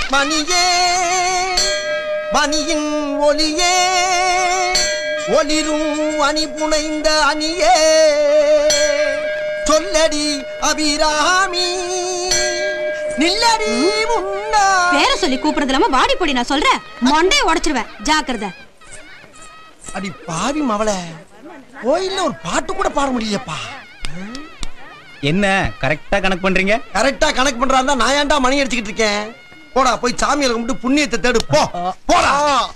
மணியே மணியின் ஒளியே ஒளிரும் அணி புனைந்த அணியே சொல்லடி அபிராமி நில்லடி முன்னா. பேர சொல்லி கூப்பிடுறது இல்லாம வாடி போடி நான் சொல்றேன் மண்டையை உடைச்சிருவேன் ஜாக்கிரதை. அடி பாவி மவள கோயில்ல ஒரு பாட்டு கூட பாட முடியலப்பா. என்ன கரெக்டா கணக்கு பண்றீங்க? கரெக்டா கணக்கு பண்றாருந்தா நான் ஏன்டா மணி அடிச்சுக்கிட்டு இருக்கேன்? போடா போய் சாமியால கும்பிட்டு புண்ணியத்தை தேடு போ. போடா.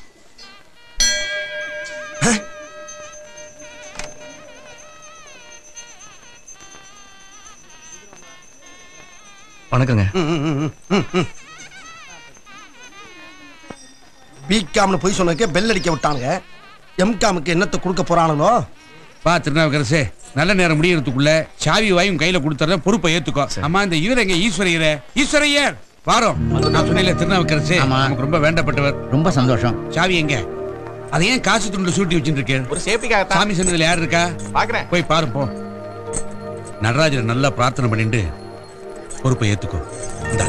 வணக்கங்க. பிகாம்னு போய் சொன்னதுக்கே பெல் அடிக்க விட்டானுங்க. எம்காமுக்கு என்னத்தை கொடுக்க போறானுங்களோ? பா திருநாவுக்கரசே, நல்ல நேரம் முடியறதுக்குள்ள சாவி வாயும் கையில கொடுத்துற பொறுப்பை ஏத்துக்கோ. அம்மா இந்த இவர் எங்க ஈஸ்வரையர் ஈஸ்வரையர் வாரம் நான் சொன்னேன் திருநாவுக்கரசே, நமக்கு ரொம்ப வேண்டப்பட்டவர். ரொம்ப சந்தோஷம். சாவி எங்க? அதை ஏன் காசு துண்டு சூட்டி வச்சுட்டு இருக்கேன்? ஒரு சேஃப்டிக்காக சாமி சன்னதில யார் இருக்கா பாக்குறேன். போய் பாரு போ. நடராஜர் நல்லா பிரார்த்தனை பண்ணிட்டு பொறுப்பை ஏத்துக்கோ. இந்தா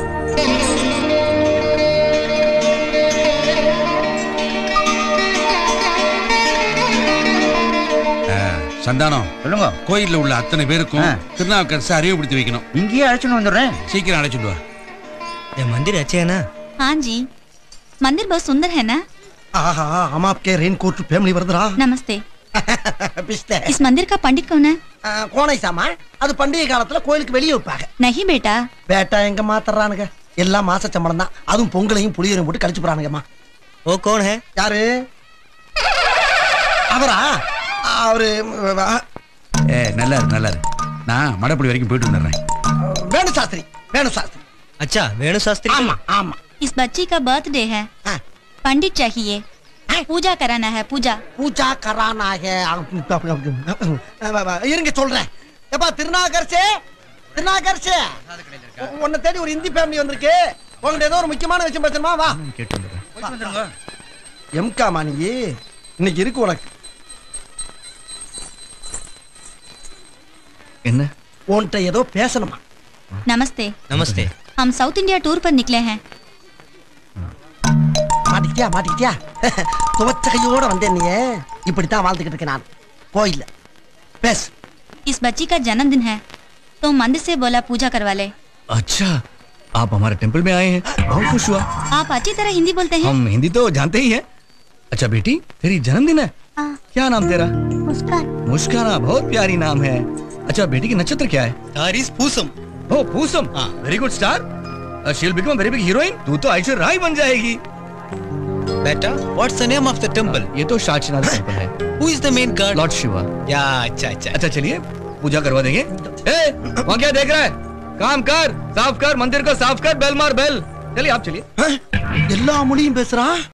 சந்தானம், சொல்லுங்க. கோயில்ல உள்ள அத்தனை பேருக்கும் திருநாவுக்கரசு அறிவுப்படுத்தி வைக்கணும். இங்கேயே அழைச்சுன்னு வந்துடுறேன். சீக்கிரம் அழைச்சிட்டு வா. ये मंदिर अच्छे है ना? हाँ जी, मंदिर बहुत सुंदर है ना? ஆஹா हम आपके रेनकोट फैमिली வருதுடா. नमस्ते। பிஸ்தே. इस मंदिर का पंडित कौन है? கோணை சாமா. அது பண்டிகை காலத்துல கோயிலுக்கு வெளியே வைப்பாங்க. नहीं बेटा। பேட்டா எங்க மாத்தறானுங்க? எல்லாம் மாச சம்பளம் தான். அதுவும் பொங்கலையும் புளியரையும் போட்டு கழிச்சு போறானுங்கம்மா. वो कौन है? யாரு? அவரா? அவரு நல்லா இருக்கு நல்லா இருக்கு. நான் மடப்பள்ளி வரைக்கும் போயிட்டு வந்துடுறேன். வேணு சாஸ்திரி. வேணு சாஸ்திரி. अच्छा वेणु शास्त्री। ஆமா ஆமா. इस बच्ची का बर्थडे है, पंडित चाहिए, पूजा कराना है। पूजा பூஜா கரானாக. இருங்க சொல்றேன். எப்பா திருநாகர்சே, திருநாகர்சே, உன்னை தேடி ஒரு இந்தி ஃபேமிலி வந்திருக்கு. உங்கள்ட்ட ஏதோ ஒரு முக்கியமான விஷயம் பேசணுமா? வா கேட்டு வந்துடுறேன். எம்கா மாணி இன்னைக்கு இருக்கு உனக்கு. என்ன? உன்கிட்ட ஏதோ பேசணுமா? नमस्ते। नमस्ते। हम साउथ इंडिया टूर पर निकले हैं। மாட்டிக்கிட்டியா மாட்டிக்கிட்டியா? துவச்ச கையோட வந்தேன். நீ இப்படித்தான் வாழ்ந்துகிட்டு இருக்கேன் நான் கோயில்ல. பேசு. इस बच्ची का जन्मदिन है तो मंदिर से बोला पूजा करवा ले। अच्छा, आप हमारे टेंपल में आए हैं, बहुत खुश हुआ। आप अच्छी तरह हिंदी बोलते हैं। हम हिंदी तो जानते ही हैं। अच्छा बेटी, तेरी जन्मदिन है? क्या नाम तेरा? मुस्कान। मुस्काना, बहुत प्यारी नाम है। अच्छा बेटी की नक्षत्र क्या है? तारीस Poosam. Oh Poosam, very good star. She will become very big heroine. तू तो ऐश्वर्या राय बन जाएगी। बेटा, what's the name of the temple? ये तो शाचनाथ टेंपल है। Who is the main god? Lord Shiva. Yeah अच्छा अच्छा। अच्छा चलिए पूजा करवा देंगे। ए, वहाँ क्या देख रहा है? काम कर, साफ कर, मंदिर को साफ कर, बेल मार बेल। चलिए आप चलिए। எல்லா மொழியும் பேசுறான்.